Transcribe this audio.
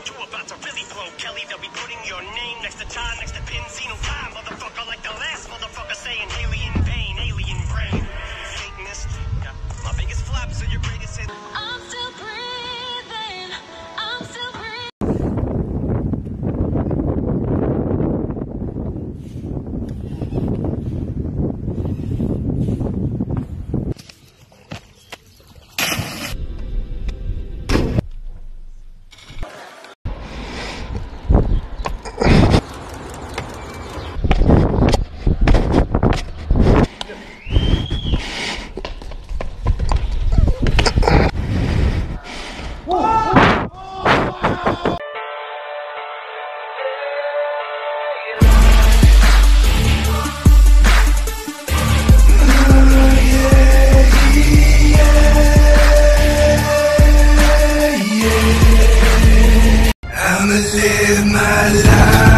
You about to really blow, Kelly. They'll be putting your name next to time, next to Benzino time, motherfucker, like the last motherfucker saying alien pain, alien brain. Fakeness, yeah. My biggest flops are your greatest hits. I'm still breathing. I'm still breathing. I'ma live my life.